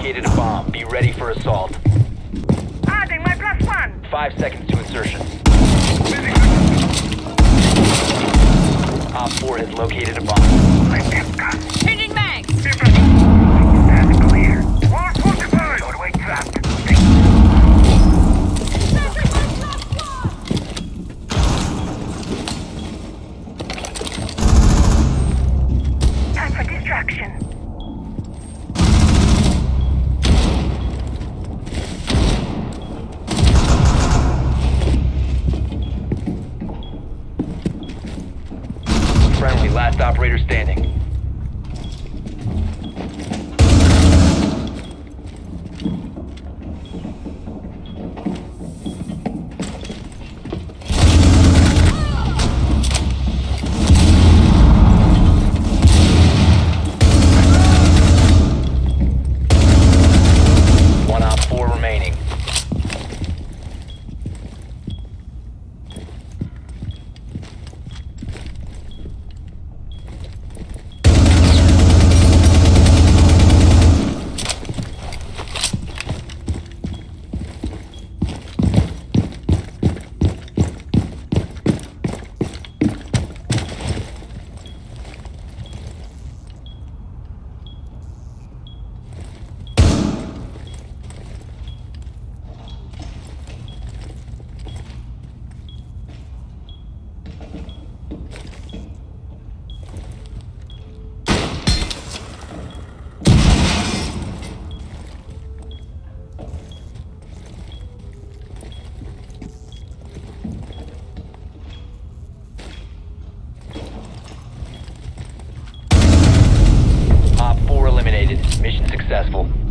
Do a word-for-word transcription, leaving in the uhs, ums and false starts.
located a bomb. Be ready for assault. Adding my plus one. Five seconds to insertion. Op four has located a bomb. Changing mags. That's clear. More fortified. Doorway trapped. Time for distraction. Friendly, last operator standing. One op four remaining. Op four eliminated. Mission successful.